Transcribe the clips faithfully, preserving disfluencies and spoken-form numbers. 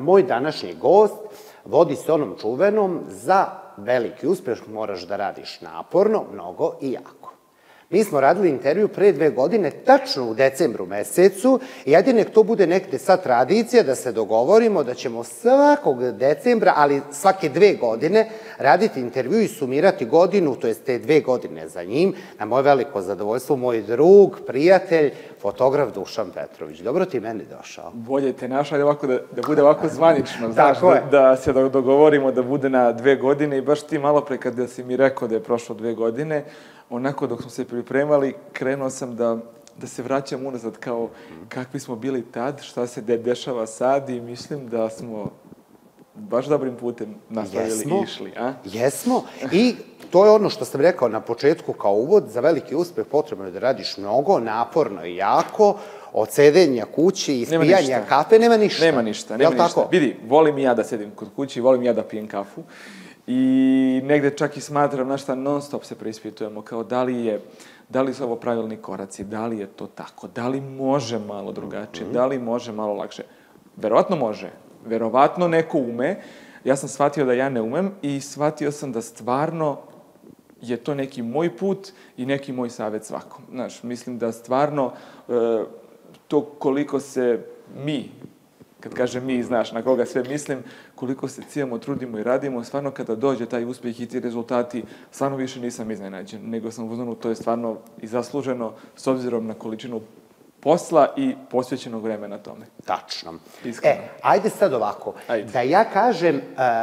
moj današnji gost vodi se onom čuvenom: za veliki uspeh moraš da radiš naporno, mnogo i jako. Mi smo radili intervju pre dve godine, tačno u decembru mesecu, i ajde nek to bude nekde sad tradicija da se dogovorimo da ćemo svakog decembra, ali svake dve godine, raditi intervju i sumirati godinu, to jest te dve godine za njim, na moje veliko zadovoljstvo, moj drug, prijatelj, fotograf Dušan Petrović. Dobro ti meni došao. Bolje te našao, ovako da, da bude ovako zvanično, znaš, da, da se dogovorimo da bude na dve godine i baš ti malo pre kada si mi rekao da je prošlo dve godine, onako dok smo se pripremali, krenuo sam da, da se vraćam unazad kao kakvi smo bili tad, šta se de dešava sad i mislim da smo baš dobrim putem nastavili i išli. A? Jesmo. I to je ono što sam rekao na početku kao uvod. Za veliki uspeh potrebno je da radiš mnogo, naporno i jako. Od sedenja kući i spijanja kafe nema ništa. Nema ništa, nema ništa. Vidi, volim i ja da sedim kod kući, volim i ja da pijem kafu. I negde čak i smatram, znaš šta, non stop se preispitujemo, kao da li je, da li su ovo pravilni koraci, da li je to tako, da li može malo drugačije, da li može malo lakše. Verovatno može, verovatno neko ume. Ja sam shvatio da ja ne umem i shvatio sam da stvarno je to neki moj put i neki moj savjet svakom. Znaš, mislim da stvarno to koliko se mi, kad kažem mi, znaš, na koga sve mislim, koliko se cijemo, trudimo i radimo, stvarno kada dođe taj uspjeh i ti rezultati, stvarno više nisam iznenađen, nego sam uzmano, to je stvarno i zasluženo s obzirom na količinu posla i posvećenog vremena tome. Tačno. Iskreno. E, ajde sad ovako, da ja kažem,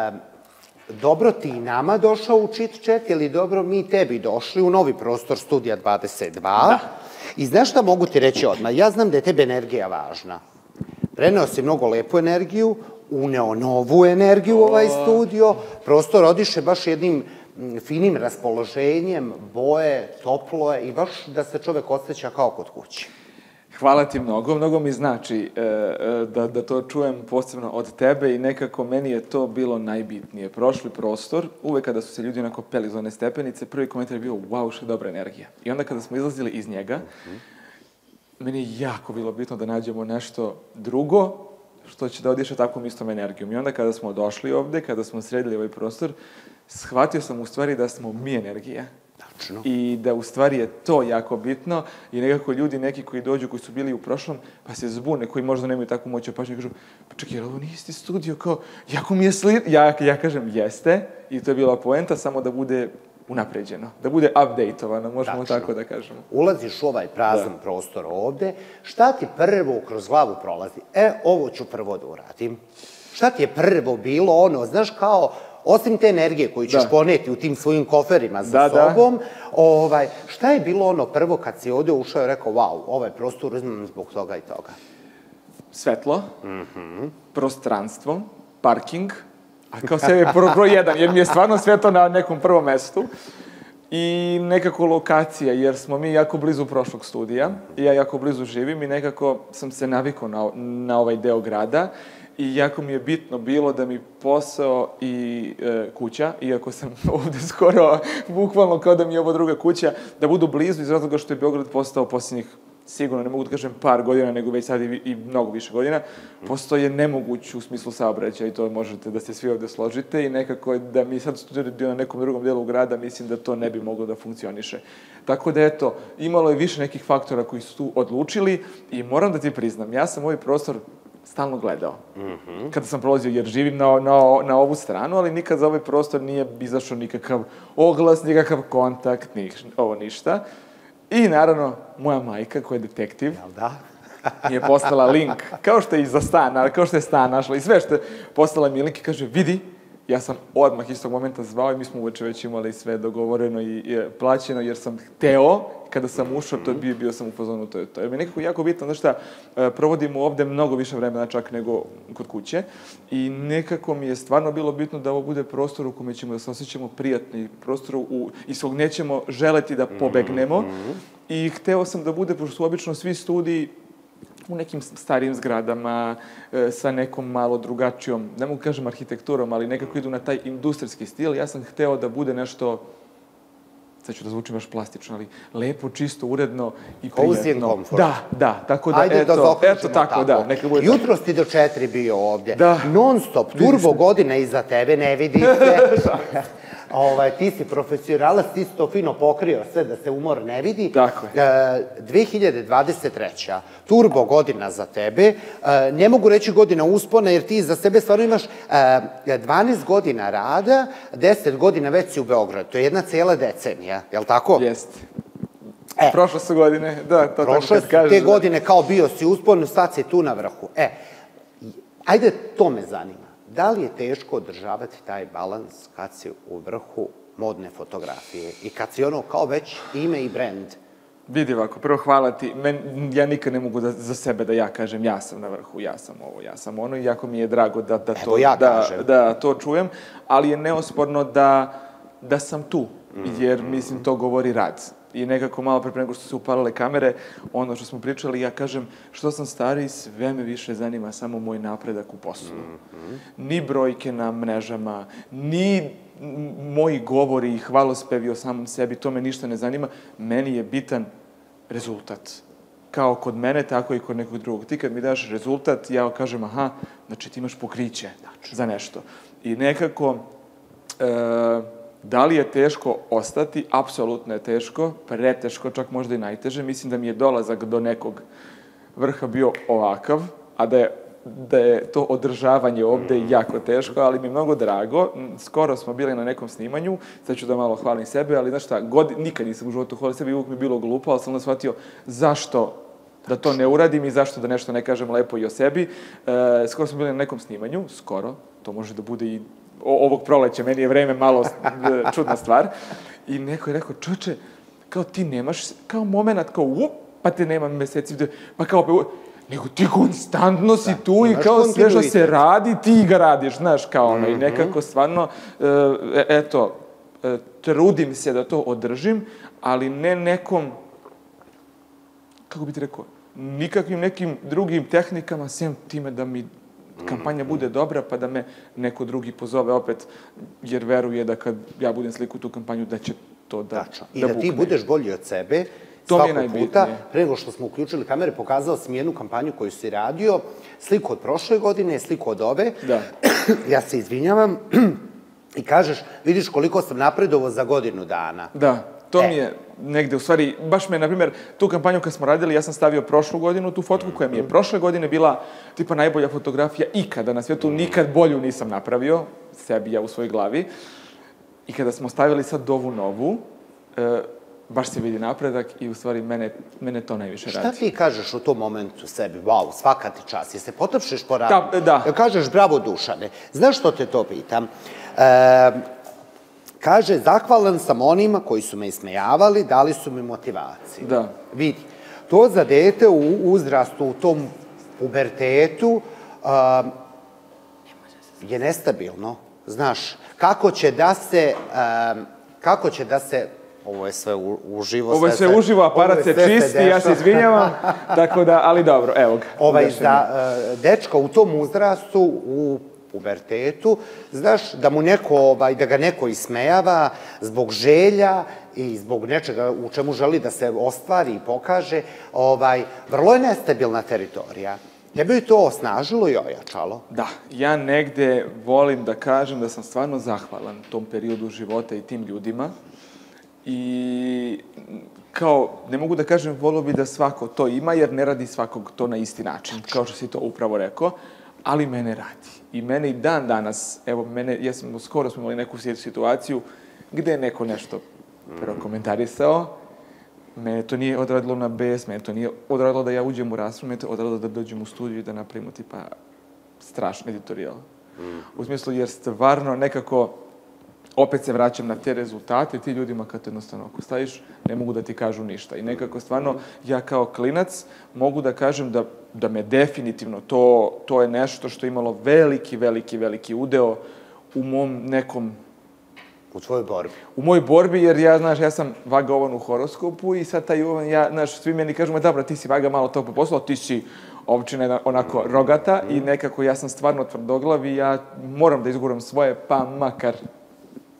dobro ti i nama došao u Chit Chat ili dobro mi tebi došli u novi prostor Studija dvadeset dva. Da. I znaš šta mogu ti reći odmah? Ja znam da je tebi energija važna. Preneo si mnogo lepu energiju, uneo novu energiju u ovaj studio, prostor odiše baš jednim finim raspoloženjem, boje, toplo je i baš da se čovek osjeća kao kod kuće. Hvala ti mnogo, mnogo mi znači da to čujem posebno od tebe i nekako meni je to bilo najbitnije. Prošli prostor, uvek kada su se ljudi onako peli iz one stepenice, prvi komentar je bio wow, što je dobra energija. I onda kada smo izlazili iz njega, meni je jako bilo bitno da nađemo nešto drugo što će da odiše takvom istom energijom. I onda kada smo došli ovde, kada smo sredili ovaj prostor, shvatio sam u stvari da smo mi energija. Tačno. I da u stvari je to jako bitno i nekako ljudi neki koji dođu, koji su bili u prošlom, pa se zbune, koji možda nemaju takvu moć opažnju, kažu, pa čekaj, ovo nije isti studio, kao, jako mi je slid... Ja, ja kažem, jeste, i to je bila poenta, samo da bude unapređeno, da bude update-ovano, možemo tako da kažemo. Ulaziš u ovaj prazan prostor ovde, šta ti prvo kroz glavu prolazi? E, ovo ću prvo da uradim. Šta ti je prvo bilo ono, znaš, kao, osim te energije koju ćeš poneti u tim svojim koferima za sobom, šta je bilo ono prvo kad si ovde ušao i rekao, wow, ovaj prostor uzmem zbog toga i toga? Svetlo, prostranstvo, parking, a kao sve je broj jedan, jer mi je stvarno sve to na nekom prvom mestu. I nekako lokacija, jer smo mi jako blizu prošlog studija, i ja jako blizu živim i nekako sam se navikao na ovaj deo grada i jako mi je bitno bilo da mi posao i kuća, iako sam ovde skoro, bukvalno kao da mi je ovo druga kuća, da budu blizu iz razloga što je Beograd postao posljednjih, sigurno ne mogu da kažem par godina, nego već sad i mnogo više godina, postao je nemoguć u smislu saobraćaja i to možete da se svi ovde složite i nekako da mi sad studiramo na nekom drugom delu grada, mislim da to ne bi moglo da funkcioniše. Tako da eto, imalo je više nekih faktora koji su tu odlučili i moram da ti priznam, ja sam ovaj prostor stalno gledao. Kada sam prolazio, jer živim na ovu stranu, ali nikad za ovaj prostor nije izašao nikakav oglas, nikakav kontakt, ovo ništa. I naravno, moja majka, koja je detektiv, mi je poslala link, kao što je i za stan, kao što je stan našla i sve što je poslala mi link i kaže, vidi, ja sam odmah iz tog momenta zvao i mi smo uveče već imali sve dogovoreno i plaćeno, jer sam hteo, kada sam ušao, to je bio, bio sam u fazonu, to je to. Jer mi je nekako jako bitno, znaš šta, provodimo ovde mnogo više vremena čak nego kod kuće i nekako mi je stvarno bilo bitno da ovo bude prostor u kome ćemo da se osjećamo prijatni, prostor iz kog nećemo želeti da pobegnemo i hteo sam da bude, pošto su obično svi studiji u nekim starijim zgradama, sa nekom malo drugačijom, ne mogu kažem arhitekturom, ali nekako idu na taj industrijski stil. Ja sam hteo da bude nešto sad ću da zvučim baš plastično, ali lepo, čisto, uredno i Cozy and prijetno. comfort. Da, da, tako da, Ajde eto, da zaokružimo eto tako, da, neka bude tako. Jutro si do četiri bio ovdje. Da. Non stop, turbo godine iza tebe, ne vidi se. Ovaj, ti si profesionalac, ti si to fino pokrio sve da se umor ne vidi. Tako je. E, dve hiljade dvadeset treća. turbo godina za tebe. E, ne mogu reći godina uspona, jer ti za sebe stvarno imaš e, dvanaest godina rada, deset godina već si u Beogradu. To je jedna cijela decenija, je li tako? Jeste. E, Prošle su godine, da, to tako prošle kad su kažeš. te da. godine kao bio si uspon, sad si tu na vrhu. E, ajde, to me zanima. Da li je teško održavati taj balans kad si u vrhu modne fotografije i kad si ono kao već ime i brend? Vidi ovako, prvo hvala ti. Men, ja nikad ne mogu da, za sebe da ja kažem ja sam na vrhu, ja sam ovo, ja sam ono, i jako mi je drago da, da, to, ja da, kažem. da to čujem, ali je neosporno da, da sam tu, jer mislim to govori rad. I nekako malo pre nego što su upalile kamere, ono što smo pričali, ja kažem, što sam stariji, sve me više zanima samo moj napredak u poslu. Mm-hmm. Ni brojke na mrežama, ni moji govori i hvalospevi o samom sebi, to me ništa ne zanima. Meni je bitan rezultat. Kao kod mene, tako i kod nekog drugog. Ti kad mi daš rezultat, ja kažem, aha, znači ti imaš pokriće za nešto. I nekako... E, Da li je teško ostati? Apsolutno je teško, preteško, čak možda i najteže. Mislim da mi je dolazak do nekog vrha bio ovakav, a da je, da je to održavanje ovde jako teško, ali mi je mnogo drago. Skoro smo bili na nekom snimanju, sad ću da malo hvalim sebe, ali znaš šta, god, nikad nisam u životu hvalio sebe i uvijek mi je bilo glupo, ali sam onda shvatio zašto da to ne uradim i zašto da nešto ne kažem lepo i o sebi. E, skoro smo bili na nekom snimanju, skoro, to može da bude i ovog proleća, meni je vreme malo čudna stvar. I neko je rekao, čoče, kao ti nemaš, kao moment, kao up, pa te nema meseci, pa kao opet, nego ti konstantno si tu i kao sve što se radi, ti ga radiš, znaš, kao ono. I nekako stvarno, eto, trudim se da to održim, ali ne nekom, kako bi ti rekao, nikakvim nekim drugim tehnikama, sem time da mi kampanja bude dobra, pa da me neko drugi pozove opet, jer veruje da kad ja budem sliku tu kampanju, da će to da, Tačno. I da, da bukne. ti budeš bolji od sebe. To mi je svakog najbitnije. puta. Pre nego što smo uključili kamere, pokazao sam jednu kampanju koju si radio, sliku od prošle godine, sliku od ove. Da. Ja se izvinjavam i kažeš, vidiš koliko sam napredovao za godinu dana. Da. To E. mi je negde, u stvari, baš me, na primjer, tu kampanju kad smo radili, ja sam stavio prošlu godinu tu fotku koja mi je prošle godine bila tipa najbolja fotografija ikada na svijetu, nikad bolju nisam napravio, sebi ja u svojoj glavi. I kada smo stavili sad ovu novu, e, baš se vidi napredak i u stvari mene, mene to najviše radi. Šta ti kažeš u tom momentu sebi? Wow, svaka ti čast. Jesi se potapšeš po radu? Da, da. Kažeš, bravo Dušane. Znaš što te to pitam? E, Kaže, zahvalan sam onima koji su me ismejavali, dali su mi motivaciju. Da. Vidi, to za dete u uzrastu, u tom pubertetu, um, je nestabilno. Znaš, kako će da se, um, kako će da se, ovo je sve u, uživo. Ovo je sve uživo, aparat se čisti, ja se izvinjavam, tako da, ali dobro, evo ga. Ovaj, za uh, dečka u tom uzrastu, u pubertetu, znaš, da mu neko, ovaj, da ga neko ismejava zbog želja i zbog nečega u čemu želi da se ostvari i pokaže, ovaj, vrlo je nestabilna teritorija. Tebe je to osnažilo i ojačalo? Da, ja negde volim da kažem da sam stvarno zahvalan tom periodu života i tim ljudima i kao, ne mogu da kažem, volio bi da svako to ima, jer ne radi svakog to na isti način, kao što si to upravo rekao, ali mene radi. I mene i dan danas, evo, mene, ja sam, skoro smo imali neku situaciju gde je neko nešto prokomentarisao, mene to nije odradilo na bes, mene to nije odradilo da ja uđem u raspravu, mene to odradilo da dođem u studiju i da napravimo tipa strašan editorijal. U smislu, jer stvarno nekako, opet se vraćam na te rezultate, ti ljudima kad jednostavno ako staviš, ne mogu da ti kažu ništa. I nekako stvarno, ja kao klinac mogu da kažem da, da me definitivno to, to je nešto što je imalo veliki, veliki, veliki udeo u mom nekom... U tvojoj borbi. U mojoj borbi, jer ja, znaš, ja sam vaga ovan u horoskopu i sad taj ovan, ja, znaš, svi meni kažu, ma dobro, ti si vaga malo to po poslu, ti si ovčina onako rogata i nekako ja sam stvarno tvrdoglav i ja moram da izguram svoje, pa makar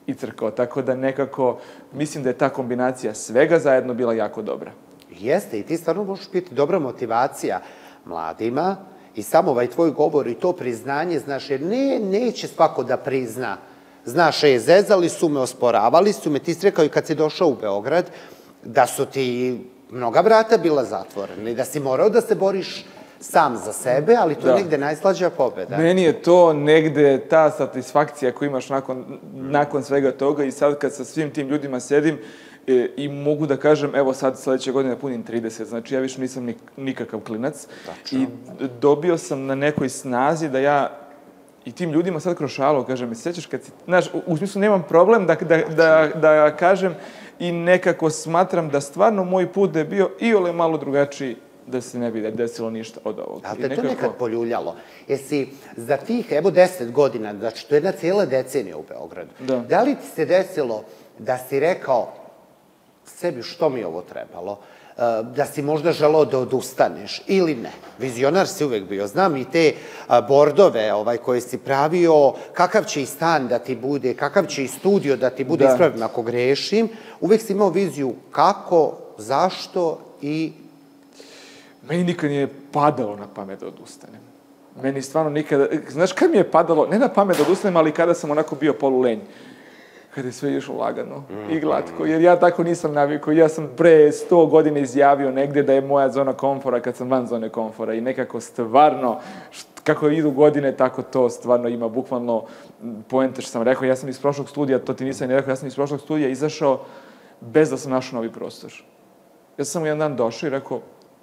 i crkao. Tako da nekako mislim da je ta kombinacija svega zajedno bila jako dobra. Jeste, i ti stvarno možeš biti dobra motivacija mladima i samo ovaj tvoj govor i to priznanje, znaš, jer ne, neće svako da prizna. Znaš, je, zezali su me, osporavali su me, ti si rekao i kad si došao u Beograd, da su ti mnoga vrata bila zatvorena i da si morao da se boriš sam za sebe, ali to je negde najslađa pobeda. Meni je to negde ta satisfakcija koju imaš nakon, nakon svega toga i sad kad sa svim tim ljudima sedim e, i mogu da kažem, evo sad sledeće godine punim trideset, znači ja više nisam nik, nikakav klinac. Tačno. I dobio sam na nekoj snazi da ja i tim ljudima sad kroz šalu kažem, me sećaš kad si, znaš, u smislu nemam problem da, da, da, da kažem i nekako smatram da stvarno moj put da je bio iole malo drugačiji da se ne bi desilo ništa od ovoga. Ali te nekako... to nekad poljuljalo. Jesi za tih, evo, deset godina, znači to je jedna cijela decenija u Beogradu, da. Da li ti se desilo da si rekao sebi što mi je ovo trebalo, da si možda želao da odustaneš ili ne? Vizionar si uvek bio. Znam i te bordove ovaj, koje si pravio, kakav će i stan da ti bude, kakav će i studio da ti bude, da. Ispravim ako grešim. Uvek si imao viziju kako, zašto i... Meni nikad nije padalo na pamet da odustanem. Meni stvarno nikada... Znaš, kad mi je padalo, ne na pamet da odustanem, ali kada sam onako bio polulenj. Kada je sve išlo lagano i glatko, jer ja tako nisam navikao. Ja sam pre sto godina izjavio negde da je moja zona komfora kad sam van zone komfora i nekako stvarno, kako idu godine, tako to stvarno ima bukvalno poente što sam rekao. Ja sam iz prošlog studija, to ti nisam ni rekao, ja sam iz prošlog studija izašao bez da sam našao novi prostor. Ja sam samo jedan dan došao i rekao,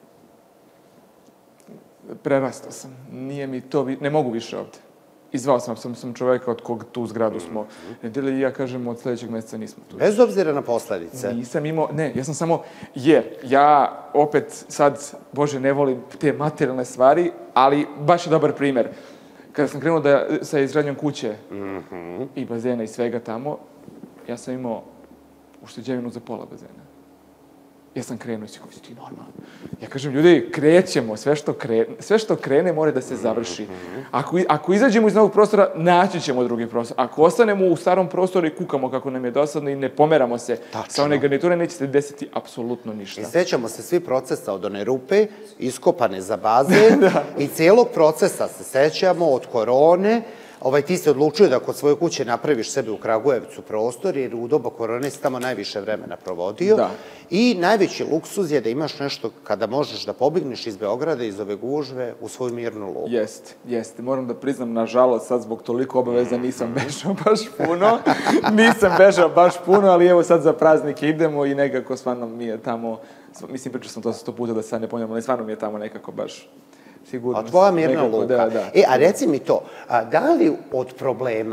prerastao sam, nije mi to, ne mogu više ovde. Izvao sam, sam, sam čoveka od kog tu zgradu smo nedelje i ja kažem od sledećeg meseca nismo tu. Bez obzira na posledice? Nisam imao, ne, ja sam samo, jer ja opet sad, Bože, ne volim te materijalne stvari, ali baš je dobar primer. Kada sam krenuo da, sa izgradnjom kuće mm-hmm. i bazena i svega tamo, ja sam imao ušteđevinu za pola bazena. Ja sam krenuo i si kao, ti normalno. Ja kažem, ljudi, krećemo, sve što krene, sve što krene mora da se završi. Ako, ako izađemo iz novog prostora, naći ćemo drugi prostor. Ako ostanemo u starom prostoru i kukamo kako nam je dosadno i ne pomeramo se Tačno. Sa one garniture, neće se desiti apsolutno ništa. I sećamo se svi procesa od one rupe, iskopane za bazen da. I cijelog procesa se sećamo od korone. Ovaj, ti se odlučio da kod svoje kuće napraviš sebe u Kragujevcu prostor, jer u doba korone si tamo najviše vremena provodio. Da. I najveći luksuz je da imaš nešto kada možeš da pobegneš iz Beograda, iz ove gužve, u svoju mirnu luku. Jeste, jeste. Moram da priznam, nažalost, sad zbog toliko obaveza nisam bežao baš puno. Nisam bežao baš puno, ali evo sad za praznike idemo i nekako stvarno mi je tamo, mislim, pričao sam to sto puta da sad ne ponavljam, ali stvarno mi je tamo nekako baš... Sigurno. A tvoja mirna luka. Da, da. E, a reci mi to, a da li od problema,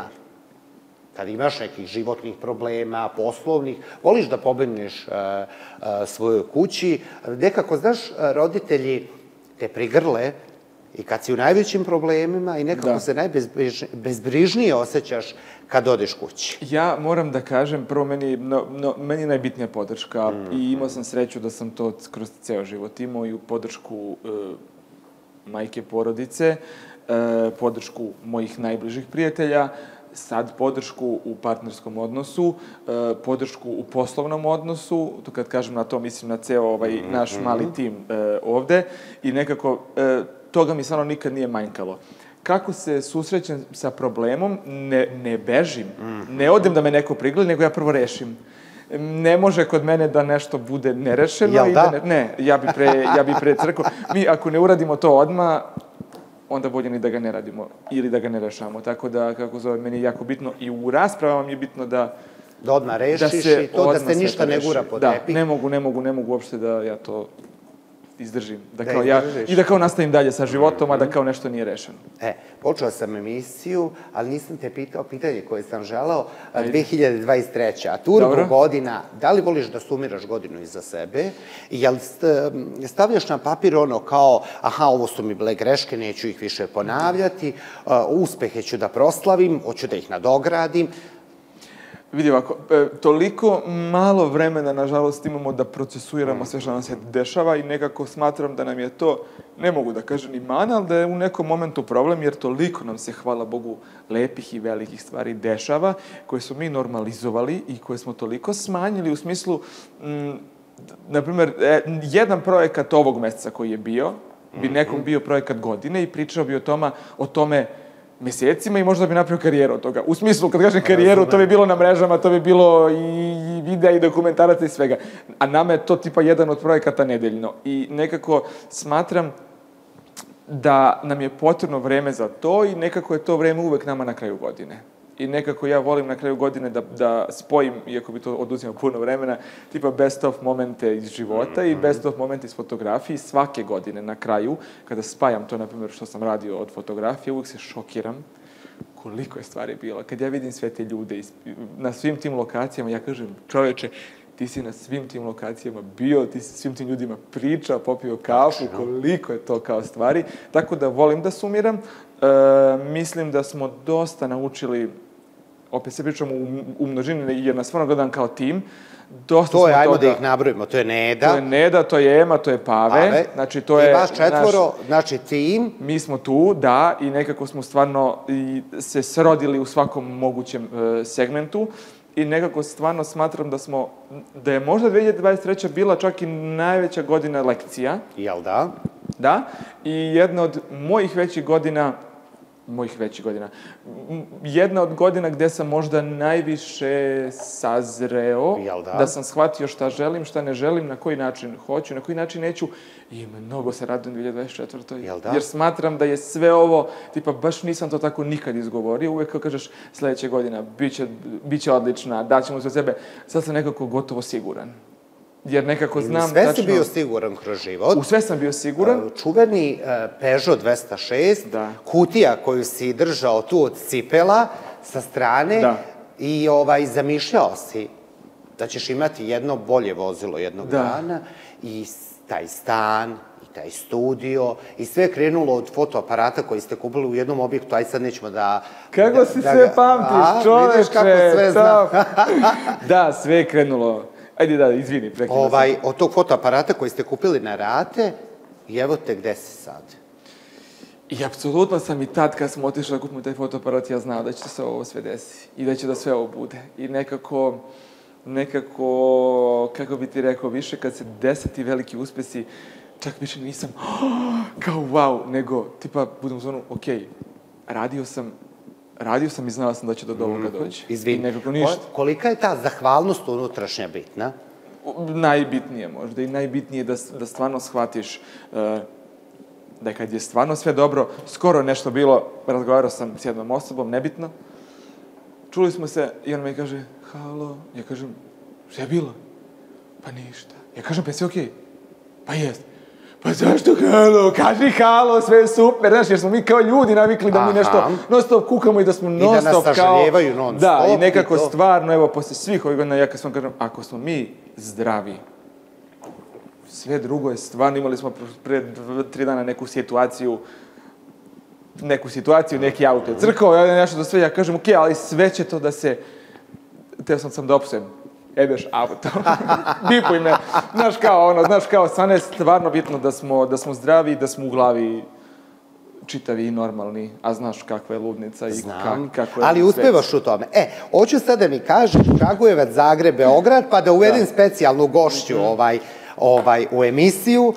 kad imaš nekih životnih problema, poslovnih, voliš da pobegneš a, a, svojoj kući, nekako, znaš, roditelji te prigrle i kad si u najvećim problemima i nekako da. Se najbezbrižnije osjećaš kad odeš kući. Ja moram da kažem, prvo meni, no, no, meni je najbitnija podrška mm. i imao sam sreću da sam to kroz ceo život imao i u podršku e, majke porodice, e, podršku mojih najbližih prijatelja, sad podršku u partnerskom odnosu, e, podršku u poslovnom odnosu, to kad kažem na to mislim na ceo ovaj mm-hmm. naš mali tim e, ovde i nekako e, toga mi stvarno nikad nije manjkalo. Kako se susrećem sa problemom, ne, ne bežim, mm-hmm. ne odem da me neko prigleda, nego ja prvo rešim. Ne može kod mene da nešto bude nerešeno. Jel i da? da ne, ne, ja bi pre, ja bi pre crkao. Mi ako ne uradimo to odmah, onda bolje ni da ga ne radimo ili da ga ne rešamo. Tako da, kako zove, meni je jako bitno i u raspravama mi je bitno da... Da odmah rešiš da i to da se ništa ne gura po da, tepih. Da, ne mogu, ne mogu, ne mogu uopšte da ja to izdržim. Da kao ja, I da kao nastavim dalje sa životom, a da kao nešto nije rešeno. E, počeo sam emisiju, ali nisam te pitao pitanje koje sam želao. dve hiljade dvadeset treća. A turbo Dobro. Godina, da li voliš da sumiraš godinu iza sebe? Jel stavljaš na papir ono kao, aha, ovo su mi bile greške, neću ih više ponavljati, uspehe ću da proslavim, hoću da ih nadogradim? Vidi ovako, e, toliko malo vremena, nažalost, imamo da procesuiramo sve što nam se dešava i nekako smatram da nam je to, ne mogu da kažem ni mana, ali da je u nekom momentu problem, jer toliko nam se, hvala Bogu, lepih i velikih stvari dešava, koje smo mi normalizovali i koje smo toliko smanjili u smislu, m, na primjer, e, jedan projekat ovog meseca koji je bio, bi nekom bio projekat godine i pričao bi o tome, o tome mesecima i možda bi napravio karijeru od toga. U smislu, kad kažem karijeru, to bi bilo na mrežama, to bi bilo i videa i dokumentaraca i svega. A nama je to tipa jedan od projekata nedeljno. I nekako smatram da nam je potrebno vreme za to i nekako je to vreme uvek nama na kraju godine. I nekako ja volim na kraju godine da, da spojim, iako bi to oduzimao puno vremena, tipa best of momente iz života i best of momente iz fotografije svake godine na kraju, kada spajam to, na primjer, što sam radio od fotografije, uvijek se šokiram koliko je stvari bilo. Kad ja vidim sve te ljude na svim tim lokacijama, ja kažem, čoveče, ti si na svim tim lokacijama bio, ti si svim tim ljudima pričao, popio kafu, koliko je to kao stvari. Tako da volim da sumiram. E, mislim da smo dosta naučili, opet se pričamo u, u množini, jer nas stvarno gledam kao tim. Dosta to je, ajmo toga, da ih nabrojimo, to je Neda. To je Neda, to je Ema, to je Pave. Pave. Znači, to je I vas četvoro, naš, znači tim. Mi smo tu, da, i nekako smo stvarno i se srodili u svakom mogućem uh, segmentu. I nekako stvarno smatram da smo, da je možda dve hiljade dvadeset treća bila čak i najveća godina lekcija. Jel da? Da. I jedna od mojih većih godina, mojih većih godina, jedna od godina gde sam možda najviše sazreo, Jel da? Da sam shvatio šta želim, šta ne želim, na koji način hoću, na koji način neću. I mnogo se radujem dve hiljade dvadeset četvrtoj. Jel da? Jer smatram da je sve ovo, tipa, baš nisam to tako nikad izgovorio. Uvek kao kažeš, sledeća godina, bit će, bit će odlična, daćemo sve sebe. Sad sam nekako gotovo siguran. Jer nekako znam... Sve tačno, si bio siguran kroz život. U sve sam bio siguran. Čuveni uh, Peugeot dvesta šest, da. Kutija koju si držao tu od cipela sa strane da. I ovaj, zamišljao si da ćeš imati jedno bolje vozilo jednog da. dana i taj stan, i taj studio, i sve je krenulo od fotoaparata koji ste kupili u jednom objektu, aj sad nećemo da... Kako da, si da, sve da, pamtiš, čoveče! Vidiš kako sve znam. Da, sve je krenulo. Ajde da, izvini, prekida ovaj, sam. Od tog fotoaparata koji ste kupili na rate, i evo te gde si sad. I apsolutno sam i tad kad smo otišli da kupimo taj fotoaparat, ja znao da će se ovo sve desi i da će da sve ovo bude. I nekako, nekako, kako bi ti rekao, više kad se dese ti veliki uspesi, čak više nisam kao wow, nego tipa budem u zonu, okej, radio sam, radio sam i znao sam da će do ovoga doći. Izvini, nekako ništa. Kolika je ta zahvalnost unutrašnja bitna? Najbitnije možda i najbitnije da, da stvarno shvatiš uh, da kad je stvarno sve dobro, skoro nešto bilo, razgovarao sam s jednom osobom, nebitno, čuli smo se i on mi kaže, halo, ja kažem, šta je bilo? Pa ništa. Ja kažem, pa je sve okej? Okay? Pa jest. Pa zašto halo? Kaži halo, sve je super, znaš, jer smo mi kao ljudi navikli da mi nešto non stop kukamo i da smo non stop kao... I da nas sažaljevaju non stop. Da, i nekako stvarno, evo, posle svih ovih godina, ja kad sam kažem, ako smo mi zdravi, sve drugo je stvarno, imali smo pre tri dana neku situaciju, neku situaciju, neki auto je crkao, ja nešto za sve, ja kažem, okej, okay, ali sve će to da se, teo sam sam da opsujem, jedeš auto, bipuj me, znaš kao ono, znaš kao, stvarno je stvarno bitno da smo, da smo zdravi, da smo u glavi čitavi i normalni, a znaš kakva je ludnica i Znam, kak, kako je ali uspevaš u tome. E, hoću sad da mi kažeš Kragujevac, Zagreb, Beograd, pa da uvedem da. specijalnu gošću mm-hmm. ovaj, ovaj, u emisiju.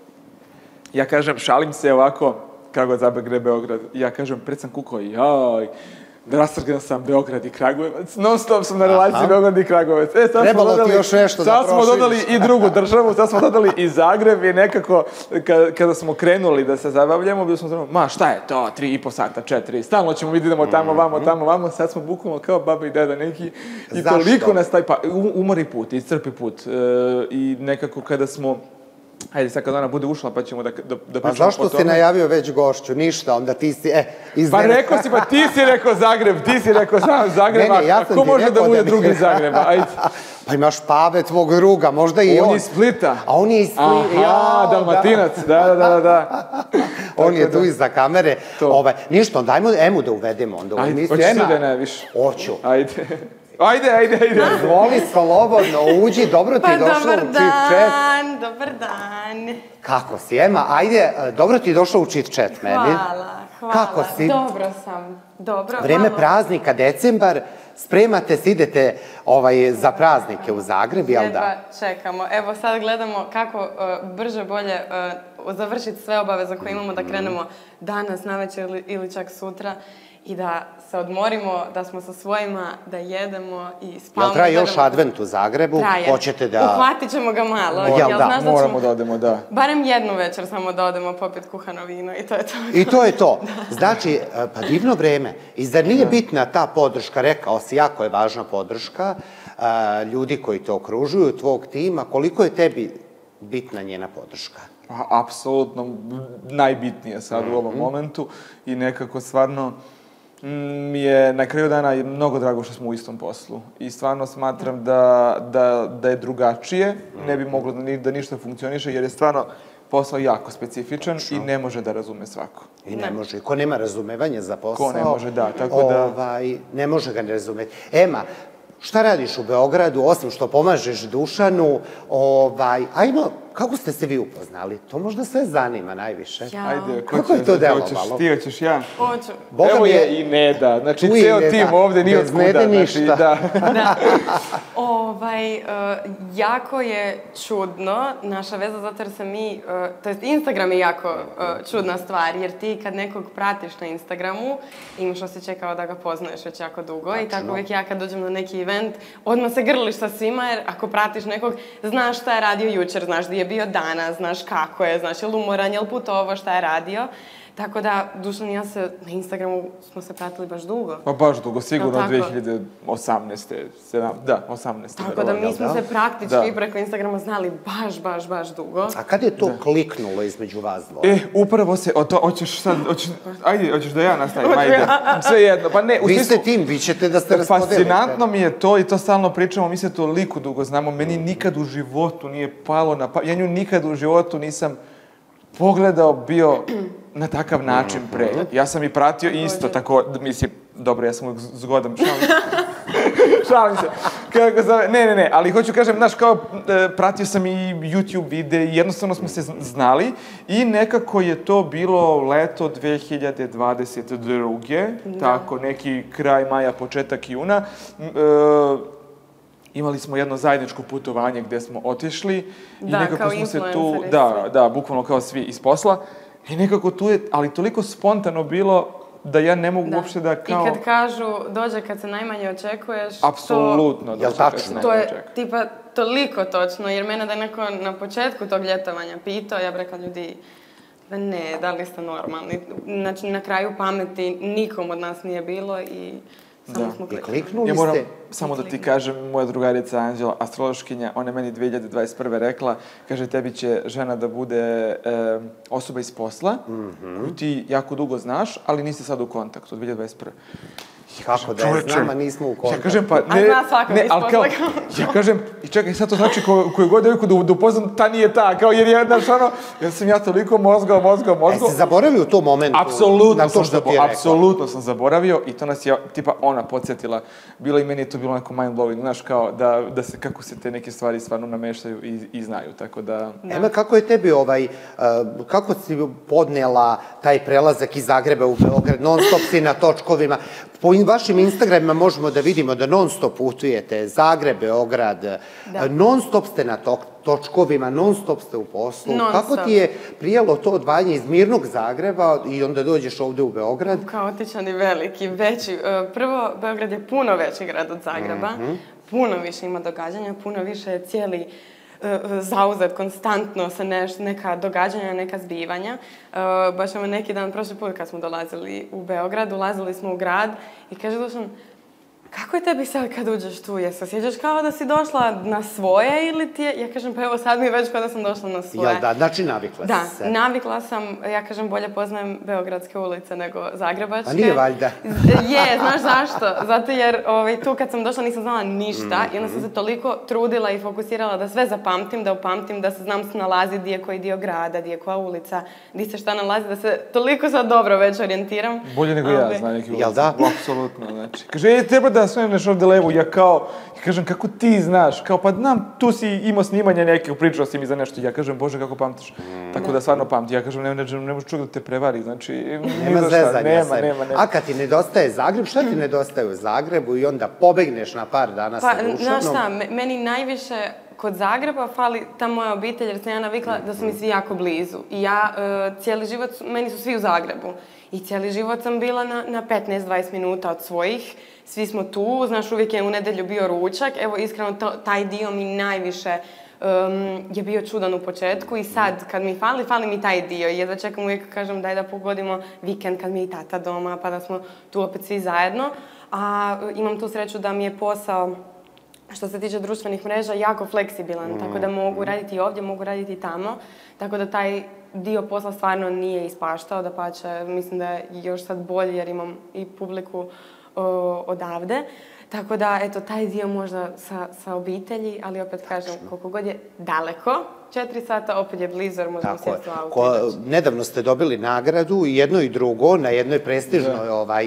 Ja kažem, šalim se ovako, Kragujevac, Zagreb, Beograd, ja kažem, pred sam kukao, jaj, da rastrgan sam Beograd i Kragujevac, non stop sam na relaciji Aha. Beograd i Kragujevac. E, sad Trebalo smo dodali, ti još nešto da proširiš. Sad smo dodali i drugu državu, sad smo dodali i Zagreb i nekako, kada, kada smo krenuli da se zabavljamo, bili smo znamo, ma šta je to, tri i po sata, četiri, stalno ćemo vidimo tamo, vamo, tamo, vamo, sad smo bukvalno kao baba i deda neki i Zašto? Toliko nas taj, pa, umori put, iscrpi put e, i nekako kada smo, hajde, sad kad ona bude ušla, pa ćemo da, da, da pričamo o tome. Pa zašto si najavio već gošću? Ništa, onda ti si, e, izvene. Pa rekao si, pa ti si rekao Zagreb, ti si rekao sam Zagreb, ne, ne, ja a ko može da bude drugi iz Zagreba? Ajde. Pa imaš Pave, tvog druga, možda i on. On je iz Splita. A on je iz Splita. Aha, Dalmatinac, da, da, da, da. On je tu iza kamere. Ovaj, ništa, dajmo Emu da uvedemo onda u emisiju. Ajde, hoćeš ti da je najviše? Hoću. Ajde. Ajde, ajde, ajde. Zvoli slobodno, uđi, dobro ti Pa je došla dobar u Chit Chat. dan, dobar dan. Kako si, Ema? Ajde, dobro ti je došla u Chit Chat meni. Hvala, hvala. Kako si? Dobro sam, dobro. Vreme malo- praznika, decembar, spremate se, idete ovaj, za praznike u Zagreb, jel Jedva da? čekamo. Evo sad gledamo kako uh, brže bolje uh, završiti sve obaveze koje imamo da krenemo danas, navečer ili, ili čak sutra i da se odmorimo, da smo sa svojima, da jedemo i spavamo. Jel traje da još idemo- advent u Zagrebu? Traje. Hoćete da... Uhvatit ćemo ga malo. Jel Jel da? znaš da Moramo ćemo... da odemo, da. Barem jednu večer samo da odemo popit kuhano vino i to je to. I to je to. Znači, pa divno vreme. I zar nije bitna ta podrška, rekao si, jako je važna podrška, a, ljudi koji te okružuju, tvog tima, koliko je tebi bitna njena podrška? Pa, apsolutno najbitnije sad u ovom momentu i nekako stvarno mi je na kraju dana je mnogo drago što smo u istom poslu i stvarno smatram da, da, da je drugačije, ne bi moglo da, ni, da ništa funkcioniše jer je stvarno posao jako specifičan i ne može da razume svako. I ne može. Ko nema razumevanja za posao... Ko ne može, da, tako da- Ovaj, ne može ga ne razumeti. Ema, šta radiš u Beogradu, osim što pomažeš Dušanu, ovaj, ajmo, kako ste se vi upoznali? To možda sve zanima najviše. Ja. Ajde, ko Kako će- je to delovalo? Hoćeš ti, hoćeš ja? Hoću. Boga Evo mi je i Neda, znači Tu je ceo Neda. tim ovde nije Bez od kuda. Nede Znači, ništa. da. Da. Ovaj, uh, jako je čudno naša veza, zato jer se mi, uh, to jest Instagram je jako uh, čudna stvar, jer ti kad nekog pratiš na Instagramu, imaš osjećaj kao da ga poznaješ već jako dugo i tako uvijek ja kad dođem na neki event, odmah se grliš sa svima, jer ako pratiš nekog, znaš šta je radio jučer, znaš gdje je bio danas, znaš kako je, znaš je li umoran, je li putovao, šta je radio. Tako da, Dušan i ja se na Instagramu smo se pratili baš dugo. Pa baš dugo, sigurno Jel' dve tako? hiljade osamnaeste. sedam, da, osamnaeste. Tako da mi smo da? se praktički Da. preko Instagrama znali baš, baš, baš dugo. A kad je to kliknulo između vas dvoje? E, upravo se, o to, hoćeš sad, hoćeš, ajde, hoćeš da ja nastavim, Hoću ajde. ja. Sve jedno, pa ne, u Vi smislu, ste tim, vi ćete da ste raspodelite. fascinantno mi je to i to stalno pričamo, mi se toliko dugo znamo, meni nikad u životu nije palo na pa, ja nju nikad u životu nisam pogledao bio na takav način pre. Ja sam i pratio isto tako, mislim, dobro, ja sam uvijek zgodan, šalim se. Šalim se. Kako zove, ne, ne, ne, ali hoću kažem, znaš, kao, e, pratio sam i YouTube vide i jednostavno smo se z- znali i nekako je to bilo leto dve hiljade dvadeset druge. Tako, neki kraj maja, početak juna. M, e, Imali smo jedno zajedničko putovanje gde smo otišli i Da, nekako kao smo se tu, influenceri da, svi. da, bukvalno kao svi iz posla. I nekako tu je, ali toliko spontano bilo da ja ne mogu uopšte da kao... I kad kažu, dođe kad se najmanje očekuješ, Apsolutno. Jel dođe kad tačno? se to, ne to je očekuje. tipa toliko točno, jer mene da je neko na početku tog ljetovanja pitao, ja bih rekla ljudi, da ne, da li ste normalni. Znači, na kraju pameti nikom od nas nije bilo i samo Da. smo I kliknuli. kliknuli Ja moram ste... samo da ti kažem, moja drugarica Anđela, astrološkinja, ona je meni dve hiljade dvadeset prve rekla, kaže, tebi će žena da bude e, osoba iz posla, koju ti jako dugo znaš, ali niste sad u kontaktu, dve hiljade dvadeset prve. Kako da je Čoveče, znam, a nismo u Ja kontaktu. kažem, pa A ne, zna svakog ne, iz ali kao, posla. ja kažem, i čekaj, sad to znači ko, koju god devojku da, da upoznam, ta nije ta, kao jer je, znaš, ono, jer sam ja toliko mozgao, mozgao, E, mozgao. se zaboravio u tom momentu Apsolutno na to sam, što zabo, ti je rekla? apsolutno sam zaboravio i to nas je, tipa, ona podsjetila. Bilo i meni je to bilo neko mind blowing, znaš, kao da, da se, kako se te neke stvari stvarno nameštaju i, i znaju, tako da... Ema, kako je tebi ovaj, uh, kako si podnela taj prelazak iz Zagreba u Beograd, non stop si na točkovima? Po in, vašim Instagramima možemo da vidimo da non stop putujete, Zagreb, Beograd, Da. non stop ste na to, točkovima, non stop ste u poslu. Non Kako stop. ti je prijelo to odvajanje iz mirnog Zagreba i onda dođeš ovde u Beograd? Kaotičan i veliki, veći. E, Prvo, Beograd je puno veći grad od Zagreba. Puno više ima događanja, puno više je cijeli e, zauzet konstantno sa neš, neka događanja, neka zbivanja. E, baš imamo neki dan, prošli put kad smo dolazili u Beograd, ulazili smo u grad i kaže Dušan, kako je tebi sad kad uđeš tu? Jel se osjećaš kao da si došla na svoje ili ti je... Ja kažem, pa evo sad mi je već kao da sam došla na svoje. Jel da, znači navikla Da, si se. navikla sam, ja kažem, bolje poznajem beogradske ulice nego zagrebačke. A nije valjda. Je, znaš zašto? Zato jer ovaj, tu kad sam došla nisam znala ništa i onda sam se toliko trudila i fokusirala da sve zapamtim, da upamtim, da se znam snalaziti gdje je koji dio grada, gdje je koja ulica, gdje se šta nalazi, da se toliko sad dobro već orijentiram. Bolje nego ja, Ovaj, zna neki Jel ulici. da? Apsolutno, znači. Kaže, e, treba da ja skreneš ovde levo, ja kao, ja kažem, kako ti znaš, kao, pa znam, tu si imao snimanje neke, pričao si mi za nešto, ja kažem, Bože, kako pamtiš, tako da stvarno pamti, ja kažem, ne, ne, ne može čovjek da te prevari, znači, nema zezanja nema, sebe. nema, nema. A kad ti nedostaje Zagreb, šta ti nedostaje u Zagrebu i onda pobegneš na par dana sa Dušanom? Pa, znaš šta, meni najviše kod Zagreba fali ta moja obitelj, jer sam ja navikla da su mi svi jako blizu. I ja, cijeli život, meni su svi u Zagrebu. I cijeli život sam bila na, na petnaest do dvadeset minuta od svojih. Svi smo tu, znaš, uvijek je u nedjelju bio ručak. Evo, iskreno, to, taj dio mi najviše um, je bio čudan u početku. I sad, kad mi fali, fali mi taj dio. I jedva čekam uvijek, kažem, daj da pogodimo vikend kad mi je i tata doma, pa da smo tu opet svi zajedno. A imam tu sreću da mi je posao, što se tiče društvenih mreža, jako fleksibilan, mm. tako da mogu raditi ovdje, mogu raditi tamo. Tako da taj dio posla stvarno nije ispaštao, dapače, mislim da je još sad bolji jer imam i publiku o, odavde. Tako da, eto, taj dio možda sa, sa obitelji, ali opet kažem, koliko god je daleko, četiri sata, opet je blizu, jer možemo sjesti u auto. Ko, nedavno ste dobili nagradu, i jedno i drugo, na jednoj prestižnoj, yeah. ovaj,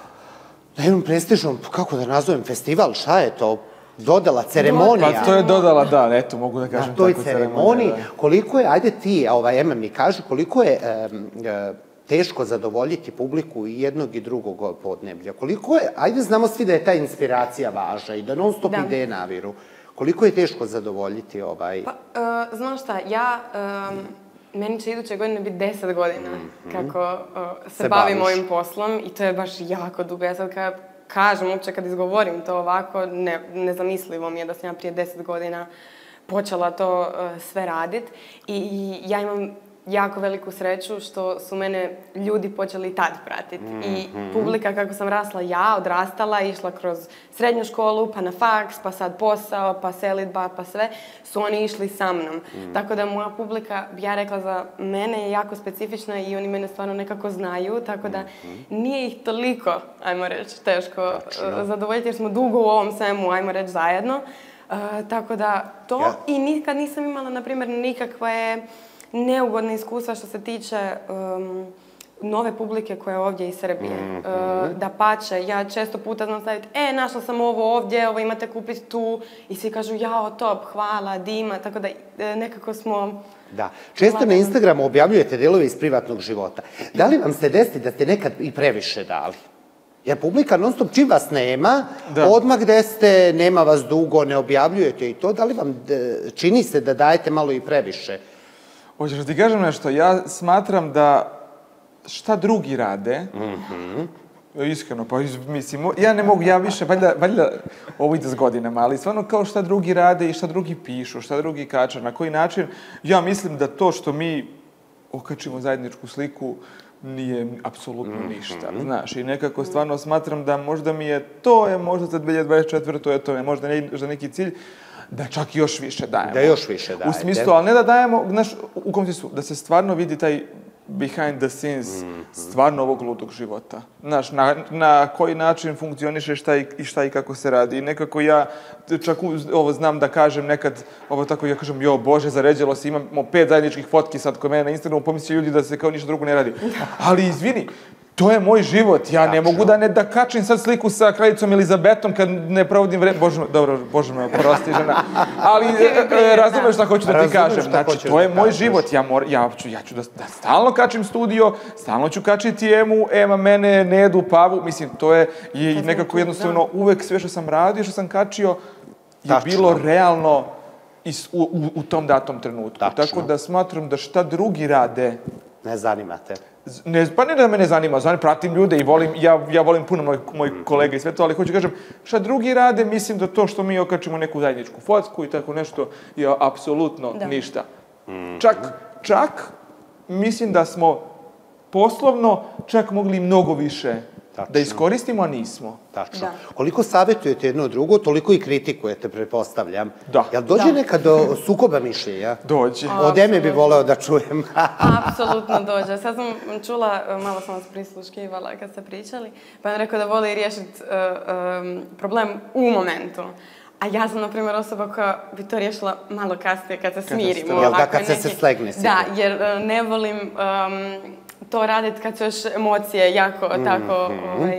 na jednom prestižnom, kako da nazovem, festival, šta je to? Dodala, ceremonija. Pa to je dodala, da, eto, mogu da kažem tako ceremonija. Na toj ceremoniji, koliko je, ajde ti, ovaj, Ema mi kaže, koliko je um, teško zadovoljiti publiku i jednog i drugog podneblja. Koliko je, ajde znamo svi da je ta inspiracija važna i da non stop da. Ide naviru. Koliko je teško zadovoljiti ovaj... Pa, uh, znaš šta, ja... Um... Meni će iduće godine biti deset godina mm-hmm. kako uh, se, se bavim baviš. Ovim poslom i to je baš jako dugo. Ja sad kad kažem, uopće kad izgovorim to ovako, ne, nezamislivo mi je da sam ja prije deset godina počela to uh, sve radit. I, I ja imam jako veliku sreću što su mene ljudi počeli tad pratiti. Mm-hmm. I publika kako sam rasla ja, odrastala, išla kroz srednju školu, pa na faks, pa sad posao, pa selidba, pa sve, su oni išli sa mnom. Mm-hmm. Tako da moja publika, bi ja rekla, za mene je jako specifična i oni mene stvarno nekako znaju, tako da mm-hmm. nije ih toliko, ajmo reći, teško Tačno. zadovoljiti jer smo dugo u ovom svemu, ajmo reći, zajedno. Uh, tako da to ja. I nikad nisam imala, na primjer, nikakve neugodne iskustva što se tiče um, nove publike koja je ovdje iz Srbije. Mm-hmm. Uh, da pače, ja često puta znam staviti, e, našla sam ovo ovdje, ovo imate kupiti tu, i svi kažu, jao, top, hvala, dima, tako da nekako smo... Da. Često na Instagramu objavljujete delove iz privatnog života. Da li vam se desi da ste nekad i previše dali? Jer publika non stop, čim vas nema, da. Odmah gde ste, nema vas dugo, ne objavljujete i to, da li vam čini se da dajete malo i previše? Hoćeš da ti kažem nešto, ja smatram da šta drugi rade, mm-hmm. iskreno, pa mislim, ja ne mogu, ja više, valjda, valjda ovo ide s godinama, ali stvarno kao šta drugi rade i šta drugi pišu, šta drugi kaču, na koji način, ja mislim da to što mi okačimo zajedničku sliku nije apsolutno mm-hmm. ništa, znaš, i nekako stvarno smatram da možda mi je, to je možda za dvije hiljade dvadeset četvrte to je to, je možda ne, neki cilj, da čak još više dajemo. Da još više dajete. U smislu, ali ne da dajemo, znaš, u kom smislu, da se stvarno vidi taj behind the scenes mm-hmm. stvarno ovog ludog života. Znaš, na, na koji način funkcioniše šta i, i šta i kako se radi. I nekako ja čak ovo znam da kažem nekad, ovo tako ja kažem, jo Bože, zaređalo se, imamo pet zajedničkih fotki sad kod mene na Instagramu, pomisli ljudi da se kao ništa drugo ne radi. Ali izvini, to je moj život, ja ne mogu da ne da kačim sad sliku sa kraljicom Elizabetom kad ne provodim vreme, Bože, dobro, Bože me oprosti žena, ali e, razumeš šta hoću da ti kažem, znači to je moj život, ja, mor, ja, ću, ja ću da, da stalno kačim studio, stalno ću kačiti Emu, Ema mene, Nedu, Pavu, mislim, to je i nekako jednostavno uvek sve što sam radio, što sam kačio, je Tačno. Bilo realno is, u, u, u tom datom trenutku, Tačno. Tako da smatram da šta drugi rade, ne zanimate. Ne, pa ne da me ne zanima, zanima, pratim ljude i volim, ja, ja volim puno moj, moj kolega i sve to, ali hoću kažem, šta drugi rade, mislim da to što mi okačimo neku zajedničku fotku i tako nešto je apsolutno da. Ništa. Mm-hmm. Čak, čak, mislim da smo poslovno čak mogli mnogo više Tačno. Da iskoristimo, a nismo. Tačno. Da. Koliko savjetujete jedno drugo, toliko i kritikujete, pretpostavljam. Da. Jel dođe da. Nekad do sukoba mišljenja? Dođe. Od Eme bi voleo da čujem. Apsolutno dođe. Sad sam čula, malo sam vas prisluškivala kad ste pričali, pa vam rekao da voli riješiti uh, um, problem u momentu. A ja sam, na primjer, osoba koja bi to riješila malo kasnije kad se smirimo. Jel da, kad se se slegne? Da, jer uh, ne volim um, to raditi kad su još emocije jako mm-hmm. tako, ovaj,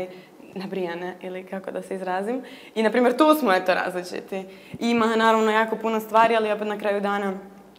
nabrijane, ili kako da se izrazim. I, na primjer, tu smo, eto, različiti. Ima, naravno, jako puno stvari, ali opet na kraju dana